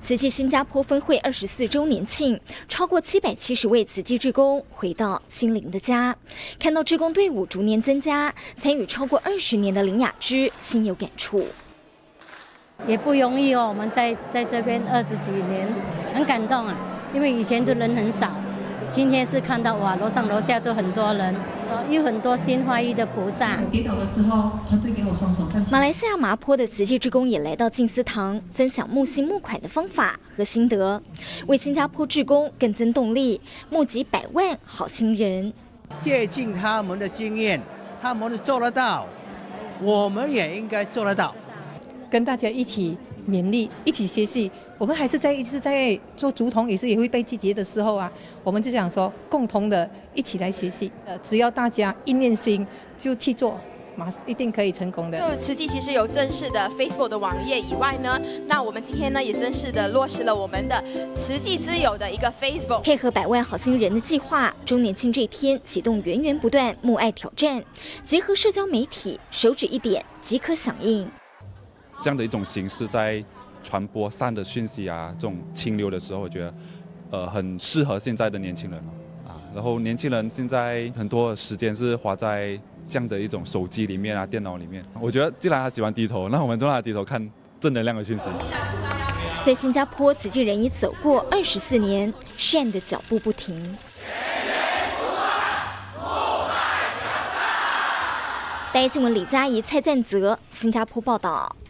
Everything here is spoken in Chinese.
慈济新加坡分会24周年庆，超过770位慈济志工回到心灵的家，看到志工队伍逐年增加，参与超过20年的林雅芝心有感触。 也不容易哦，我们在这边20几年，很感动啊，因为以前的人很少，今天是看到哇，楼上楼下都很多人，有很多心怀意的菩萨。 跌倒的时候，团队给我双手站起来。 马来西亚麻坡的慈济志工也来到静思堂，分享募信募款的方法和心得，为新加坡志工更增动力，募集100万好心人。 借鉴他们的经验，他们做得到，我们也应该做得到。 跟大家一起勉励，一起学习。我们还是一直在做竹筒，也会被季节的时候啊，我们就想说，共同的一起来学习。只要大家一念心，就去做，一定可以成功的。 就慈济其实有正式的 Facebook 的网页以外呢，那我们今天呢也正式的落实了我们的慈济之友的一个 Facebook， 配合100万好心人的计划，周年庆这天启动源源不断募爱挑战，结合社交媒体，手指一点即可响应。 这样的一种形式在传播善的讯息啊，这种清流的时候，我觉得很适合现在的年轻人啊。然后年轻人现在很多时间是花在这样的一种手机里面啊、电脑里面。我觉得既然他喜欢低头，那我们就让他低头看正能量的讯息。 在新加坡，慈济人已走过24年，善的脚步不停。大新闻李佳怡、蔡赞泽，新加坡报道。